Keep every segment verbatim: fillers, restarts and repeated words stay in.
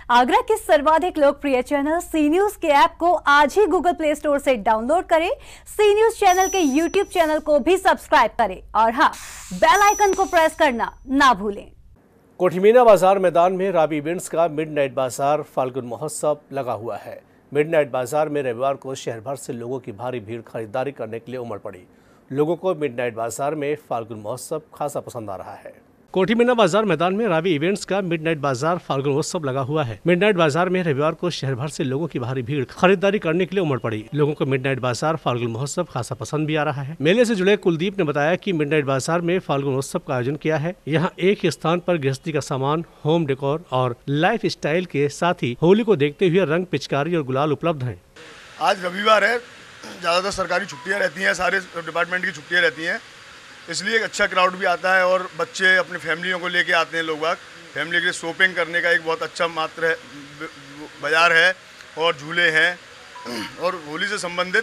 आगरा के सर्वाधिक लोकप्रिय चैनल सी न्यूज के ऐप को आज ही गूगल प्ले स्टोर से डाउनलोड करें। सी न्यूज चैनल के यूट्यूब चैनल को भी सब्सक्राइब करें और हाँ, बेल आइकन को प्रेस करना ना भूलें। कोठीमीना बाजार मैदान में राबी इवेंट्स का मिडनाइट बाजार फाल्गुन महोत्सव लगा हुआ है। मिडनाइट बाजार में रविवार को शहर भर से लोगों की भारी भीड़ खरीदारी करने के लिए उमड़ पड़ी। लोगों को मिडनाइट बाजार में फाल्गुन महोत्सव खासा पसंद आ रहा है। कोठीमीना बाजार मैदान में राबी इवेंट्स का मिडनाइट बाजार फाल्गुन महोत्सव लगा हुआ है। मिडनाइट बाजार में रविवार को शहर भर से लोगों की भारी भीड़ खरीदारी करने के लिए उमड़ पड़ी। लोगों को मिडनाइट बाजार फाल्गुन महोत्सव खासा पसंद भी आ रहा है। मेले से जुड़े कुलदीप ने बताया कि मिडनाइट बाजार में फाल्गुन महोत्सव का आयोजन किया है। यहाँ एक ही स्थान पर गृहस्थी का सामान, होम डेकोर और लाइफ स्टाइल के साथ ही होली को देखते हुए रंग, पिचकारी और गुलाल उपलब्ध है। आज रविवार है, ज़्यादातर सरकारी छुट्टियाँ रहती हैं, सारे डिपार्टमेंट की छुट्टियाँ रहती हैं, इसलिए एक अच्छा क्राउड भी आता है और बच्चे अपनी फैमिलियों को लेके आते हैं। लोग बाग फैमिली के लिए शॉपिंग करने का एक बहुत अच्छा मात्र है, बाज़ार है और झूले हैं और होली से संबंधित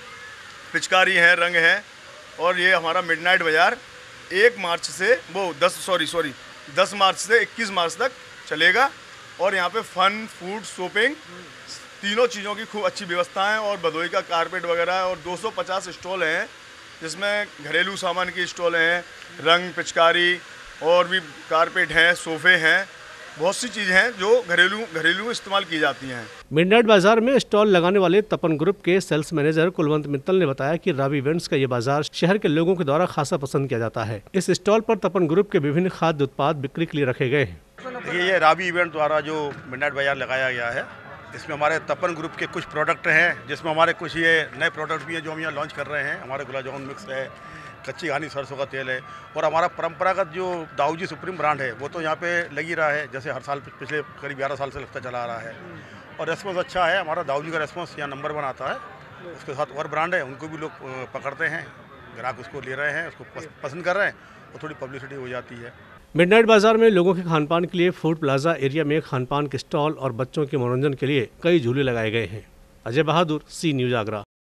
पिचकारी हैं, रंग हैं। और ये हमारा मिडनाइट बाज़ार एक मार्च से वो दस सॉरी सॉरी दस मार्च से इक्कीस मार्च तक चलेगा और यहाँ पे फन, फूड, शॉपिंग तीनों चीज़ों की खूब अच्छी व्यवस्था है और भदोई का कारपेट वगैरह और दो सौ पचास स्टॉल हैं, जिसमें घरेलू सामान की स्टॉल हैं, रंग, पिचकारी और भी कारपेट हैं, सोफे हैं, बहुत सी चीज़ें हैं जो घरेलू घरेलू इस्तेमाल की जाती हैं। मिडनाइट बाजार में स्टॉल लगाने वाले तपन ग्रुप के सेल्स मैनेजर कुलवंत मित्तल ने बताया कि राबी इवेंट्स का ये बाजार शहर के लोगों के द्वारा खासा पसंद किया जाता है। इस स्टॉल पर तपन ग्रुप के विभिन्न खाद्य उत्पाद बिक्री के लिए रखे गए हैं। देखिए, ये राबी इवेंट द्वारा जो मिडनाइट बाजार लगाया गया है, इसमें हमारे तपन ग्रुप के कुछ प्रोडक्ट हैं, जिसमें हमारे कुछ ये नए प्रोडक्ट भी हैं जो हम यहाँ लॉन्च कर रहे हैं। हमारे गुलाब जामुन मिक्स है, कच्ची घानी सरसों का तेल है और हमारा परंपरागत जो दाऊजी सुप्रीम ब्रांड है वो तो यहाँ पे लग ही रहा है, जैसे हर साल पिछले करीब ग्यारह साल से लगता चला आ रहा है और रेस्पॉन्स अच्छा है। हमारा दाऊजी का रेस्पॉन्स यहाँ नंबर वन आता है। उसके साथ और ब्रांड है, उनको भी लोग पकड़ते हैं, ग्राहक उसको ले रहे हैं, उसको पसंद कर रहे हैं और थोड़ी पब्लिसिटी हो जाती है। मिडनाइट बाजार में लोगों के खानपान के लिए फूड प्लाजा एरिया में खानपान के स्टॉल और बच्चों के मनोरंजन के लिए कई झूले लगाए गए हैं। Ajay Bahadur, C news Agra.